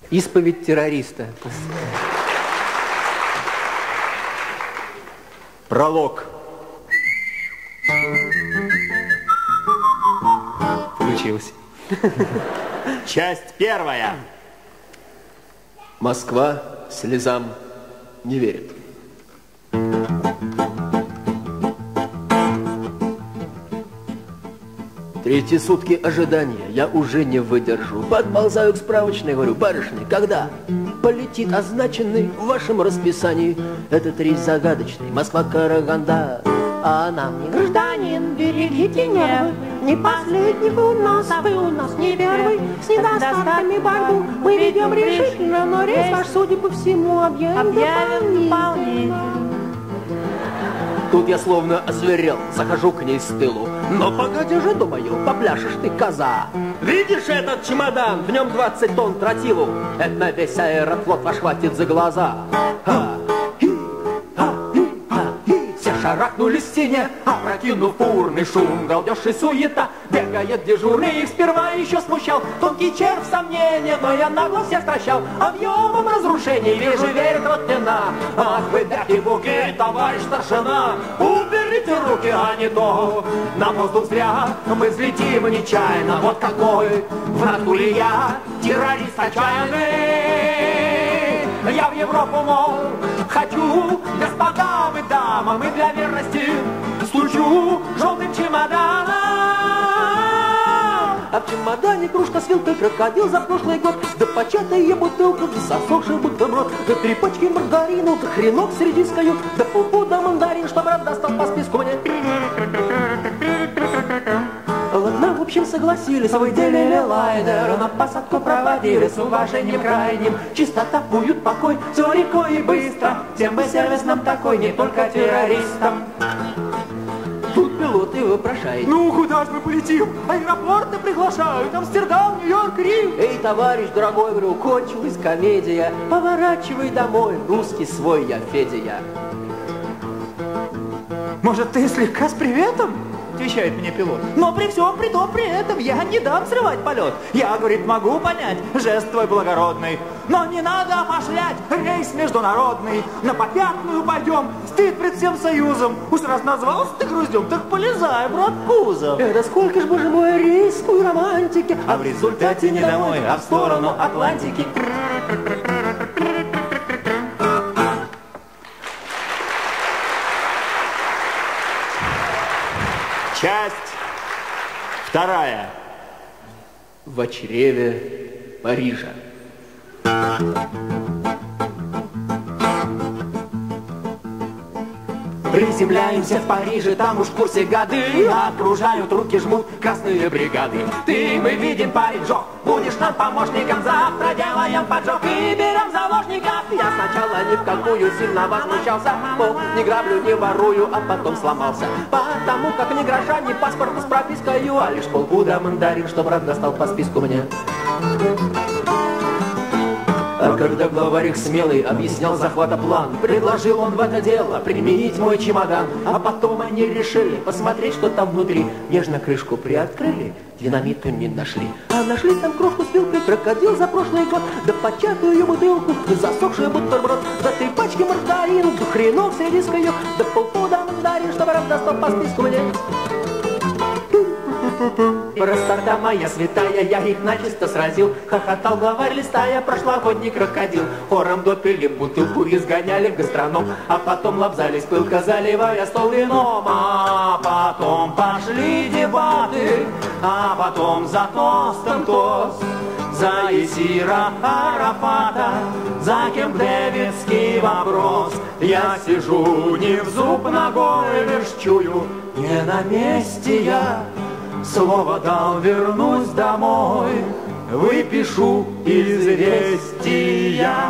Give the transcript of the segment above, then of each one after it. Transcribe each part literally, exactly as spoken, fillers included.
Исповедь террориста. Пролог. Получилось. Часть первая. Москва слезам не верит. Третьи сутки ожидания, я уже не выдержу. Подползаю к справочной, говорю: барышня, когда полетит означенный в вашем расписании этот рейс загадочный Москва-Караганда? А она: не гражданин, берегите нервы, не последний вы у нас, а вы у нас не первый. С недостатками борьбу мы ведем решительно, но рейс ваш, судя по всему, объявлен дополнительно. Тут я словно озверел, захожу к ней с тылу. Но погоди же, думаю, попляшешь ты, коза. Видишь этот чемодан? В нем двадцать тонн тротилу. Это на весь аэрофлот ваш хватит за глаза. Ха, хи, ха, хи, ха, хи. Все шарахнули в стене, опрокинув бурный шум. Галдеж и суета, бегает дежурный. Их сперва еще смущал тонкий червь сомнения, но я нагло всех стращал объемом разрушений. Вижу, верит вот тена. Ах вы, дяки-буки, товарищ старшина, уберите руки, а не то на воздух зря мы взлетим нечаянно. Вот какой в натуре я террорист отчаянный. Я в Европу, мол, хочу, господам и дамам, и для верности стучу желтым чемоданом. А в чемодане кружка с вилкой, крокодил за прошлый год, да початая бутылка, да засохший бутерброд, да три пачки маргарину, да хренок с редиской, да полпуда мандарин, что брат достал по списку мне. Ладно, в общем, согласились, выделили лайнер, на посадку проводили с уважением крайним. Чистота, уют, покой, все легко и быстро, тем бы сервис нам такой, не только террористам. Тут пилоты вопрошают: ну, куда же мы полетим? Аэропорты приглашают, Амстердам, Нью-Йорк, Рим. Эй, товарищ дорогой, говорю, кончилась комедия, поворачивай домой, русский свой я, Федя я. Может, ты слегка с приветом? Отвечает мне пилот. Но при всем при том, при этом я не дам срывать полет. Я, говорит, могу понять жест твой благородный, но не надо опошлять рейс международный. На попятную пойдем, стыд пред всем союзом. Уж раз назвался ты груздем, так полезай, брат, в кузов. Это сколько ж, боже мой, рейской романтики, а в результате не домой, а в сторону Атлантики. Часть вторая. В чреве Парижа. Приземляемся в Париже, там уж в курсе годы окружают, руки жмут красные бригады. Ты, мы видим, парень, Джо, будешь нам помощником. Завтра делаем поджог и берем заложников. Я сначала ни в какую сильно возмущался, мол, не граблю, не ворую, а потом сломался. Потому как ни гроша, ни паспорта с пропиской, а лишь полпуда мандарин, что брат достал по списку мне. А когда главарь их смелый объяснял захвата план, предложил он в это дело применить мой чемодан. А потом они решили посмотреть, что там внутри. Нежно крышку приоткрыли, динамиту не нашли. А нашли там кружку с вилкой, крокодил за прошлый год, да початую бутылку, да засохший бутерброд, да три пачки маргарину, да хренок с редиской, да полпуда мандарин, что брат достал по списку мне. Просторда моя святая, я их начисто сразил. Хохотал главарь, листая прошлогодний крокодил. Хором допили бутылку, изгоняли в гастроном, а потом лобзались пылко, заливая стол вином. А потом пошли дебаты, а потом за тостом тост. За Есира Арафата, за Кемп Дэвидский вопрос. Я сижу не в зуб ногой, лишь чую, не на месте я. Слово дал, вернусь домой, выпишу известия.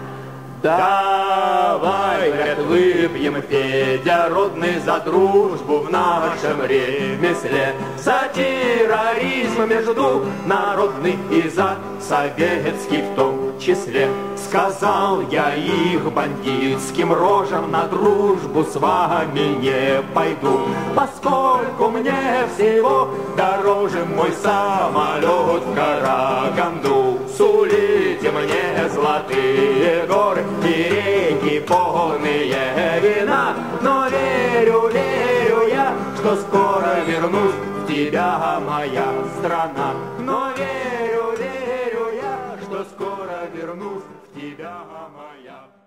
Давай, говорят, выпьем, Федя, родный, за дружбу в нашем ремесле, за терроризм международный и за советский в том числе. Сказал я их бандитским рожам, на дружбу с вами не пойду, поскольку мне всего дороже мой самолет в Караганду. Сулите мне мне золотые горы и реки полные вина. Но верю, верю я, что скоро вернусь в тебя, моя страна. Но верю, верю я, что скоро вернусь в тебя, моя